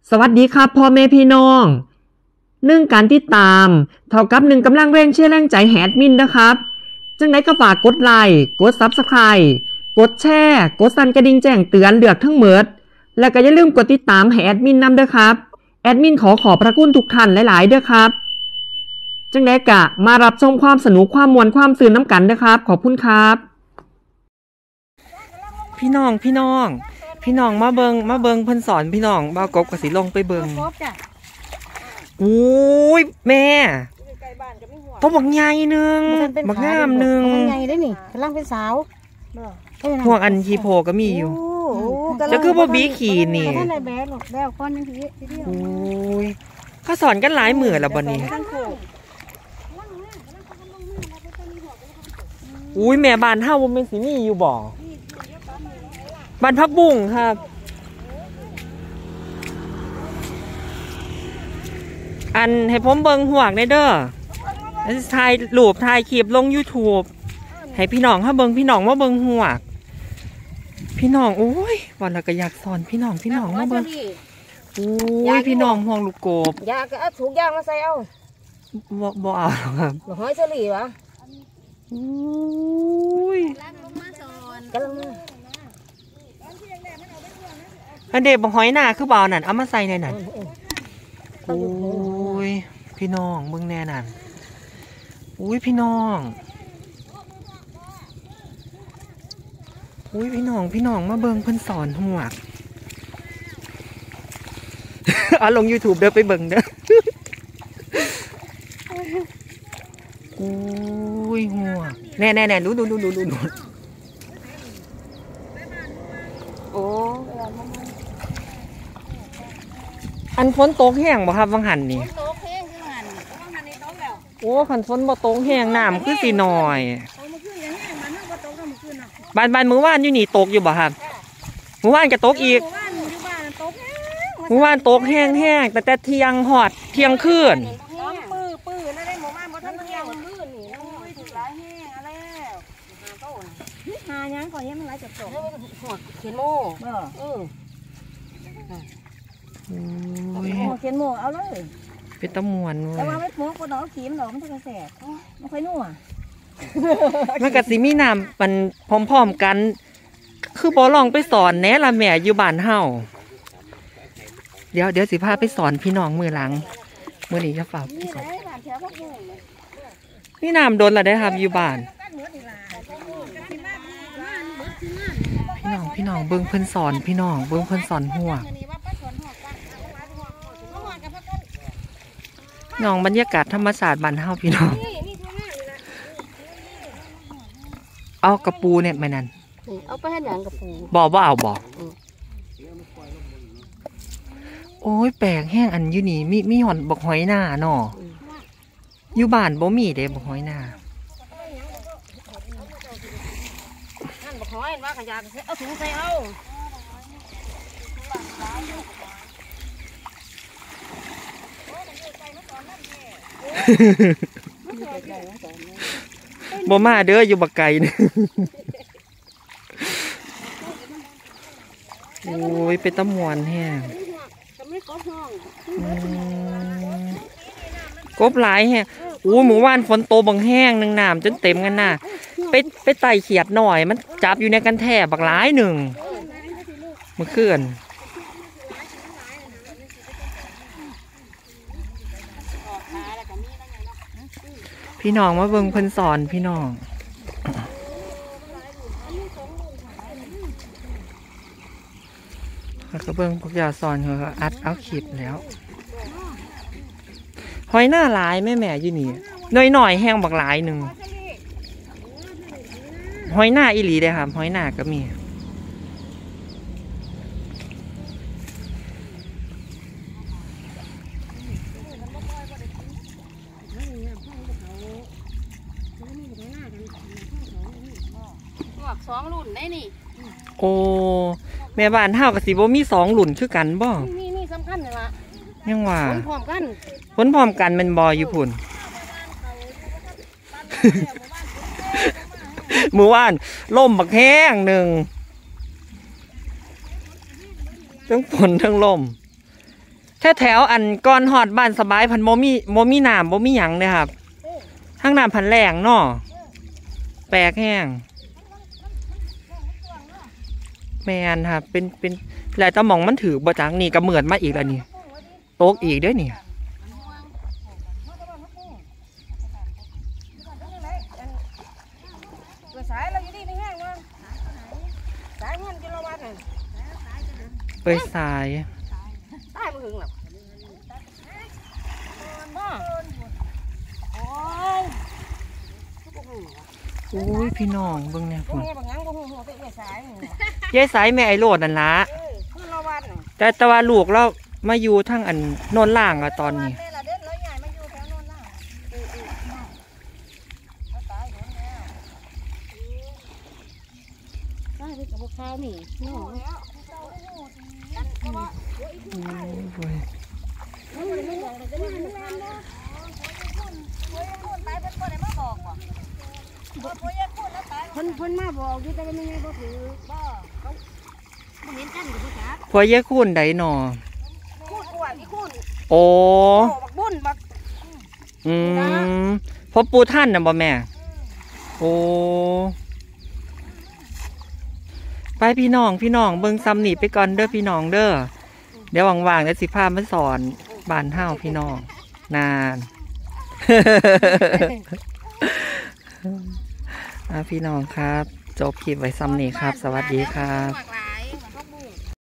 สวัสดีครับพ่อแม่พี่น้องการติดตามเท่ากับกำลังแรงเชียร์แรงใจแฮดมินนะครับจังไดก็ฝากกดไลค์กด Subscribe กดแชร์กดสั่นกระดิ่งแจ้งเตือนเลือกทั้งหมดแล้วก็อย่าลืมกดติดตามให้แอดมินนำเด้อครับแอดมินขอบพระคุณทุกท่านหลายๆเด้อครับจังไดก็มารับชมความสนุกความม่วนความตื่นน้ำกันเด้อครับขอบคุณครับพี่น้องมาเบิงเพิ่นสอนพี่น้องบ่าวกบก็สิลงไปเบิงอุ้ยแม่ต้องบักใหญ่นึงบักงามนึงใหญ่ได้นี่กำลังเป็นสาวพวกอันคีโพก็มีอยู่จะคือบ่บีขี่นี่ท่านได้แบกหรอกแล้วก้อนนึงทีเดียวอุ้ยเขาสอนกันหลายมื้อแล้วบ่นี้อุ้ยแม่บ้านเฮาบ่แม่นสิมีอยู่บ่บ้านพักบุ้งครับอันให้ผมเบิ่งหวกได้เด้อถ่ายรูปถ่ายคลิปลง YouTube ให้พี่น้องถ้าเบิ่งพี่น้องมาเบิ่งหวกพี่น้องโอ้ยวันละก็อยากสอนพี่น้องมาเบิ่งโอ้ยพี่น้องห่วงลูกกบอยากเอาถุงยางมาใส่เอาบ่เอาครับหอยเฉลี่ยวะโอ้ยกำลังมาอันเด็กบอกหอยหน้าคือเบานั่นเอามาใส่ในนั่นโอ้ยพี่น้องเบิ่งแน่นั่นอุ้ยพี่น้องอุ้ยพี่น้องมาเบิ่งเพิ่นสอนหวกเอาลง YouTube เด้อไปเบิ่งเด้ออุ้ยหวกแน่ดูโอ้อันฝนตกแห้งบ่ครับวังหันนี่ตกแห้งคือหันวังหันนี่ตกแล้วโอ้ขันฝนบ่ตกแห้งน้ำคือสิน้อยบ้านมื้อวานอยู่นี่ตกอยู่บ่ครับมื้อวานก็ตกอีกมื้อวานตกแห้งแต่เที่ยงฮอดเที่ยงคืนปื้อแล้วได้หมู่บ้านบ่ทันเที่ยงคืนนี่โอ้ยถูกหลายแห้งอะไรแล้วหายังก่อนยังมันหลายจับจบหัวเขียนโม่เขียนโม่เอาเลยเป็นตะมวนเว้ยแต่ว่าไม่พกก็ดอกขีมดอกมันจะกระแสไม่ค่อยนัวมันก็สิมีน้ำมันพร้อมๆกันคือบ่ลองไปสอนแน่ละแม่อยู่บ้านเฮาเดี๋ยวสิพาไปสอนพี่น้องมือหลังมื้อนี้จะฝากพี่ก่อนนี่น้ำโดนละได้ครับอยู่บ้านพี่น้องเบิ่งเพิ่นสอนพี่น้องเบิ่งเพิ่นสอนหัวน้องบรรยากาศธรรมศาสตร์บ้านเฮาพี่น้องเอากระปูเนี่ยแม่นั่นเอาไปให้หนังกระปูบ่เอาบ่โอ้ยแปลกแห้งอันอยู่นี่มีหอนบักหอยหน้าเนาะอยู่บ้านบ่มีเด้บักหอยหน้านั่นบักหอยว่าขยะเอาถุงใส่เอาบ่มาเด้ออยู่บักไก่นี่โอ้ยเป็นตะมวนแห้งกบหลายแห้งอู้หมู่บ้านฝนโตบางแห้งน้ำจนเต็มกันน่ะไปไต่เขียดหน่อยมันจับอยู่ในกันแทบบักหลายหนึ่งเมื่อคืนพี่น้องมาเบิ่งเพิ่นสอนพี่น้องเขาก็เบิ่งพวกยาสอนเขาอัดเอาคลิปแล้วหอยหน้าหลายแม่อยู่นี่หน่อยแห้งบักหลายหนึ่งหอยหน้าอีหลีได้ครับหอยหน้าก็มี 2 รุ่นได้นี่โอ้แม่บ้านเฮากับสิบ่มี2หลุ่นคือกันบ่นี่สำคัญเลยล่ะยังว่าผลพร้อมกันมันบ่อยู่พุ่นมื้อวานล่มบักแห้งหนึ่งทั้งฝนทั้งลมแถวอันก่อนหอดบ้านสบายพันโมมีน้ำโมมีหยังเลยครับทางน้ำพันแรงเนาะแปลกแห้งแมนครับเป็นหลายตะหม่องมันถือบ่จังนี่ก็เหมือนมาอีกแล้วนี่โต๊กอีกด้วยนี่สายเราอยู่ดีไม่แห้งเนาะสายเงินกิโลวัตต์น่ะไปสายตายบ่ถึงหรอกโอ้ยโอ้ยพี่น้องเบิ่งเนี่ยพวพุ่กนนี้บางอย่างบ่ฮู้หัวเป็นสายยายสายแม่ไอโรดนั่นละกิโลวัตต์น่ะแต่ว่าลูกเรามาอยู่ทั้งอันโนนล่างอะตอนนี้เด็ดร้อยใหญ่มาอยู่แถวโน่นน่ะตายโดนแล้วตายไปกับพวกเขานี่น้องเพิ่นมาบอกอยู่แต่ว่าไม่ไงบ่ถือบ่เขาบ่เห็นกันกับผู้จักพอยายคุณใดหนอคูดอ้วนอีคูดโอ้บักบุญบักพอปูท่านนะบ่แม่โอ้ไปพี่น้องเบิ่งซ้ำนี่ไปก่อนเด้อพี่น้องเด้อเดี๋ยวว่างๆเดี๋ยวสิพามาสอนบ้านเฮาพี่น้องนานพี่น้องครับจบคลิปไว้ซ้ำนี่ครับสวัสดีครับ